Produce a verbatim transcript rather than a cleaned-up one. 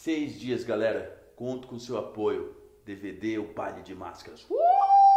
Seis dias, galera. Conto com seu apoio. D V D, o Baile de Máscaras. Uh!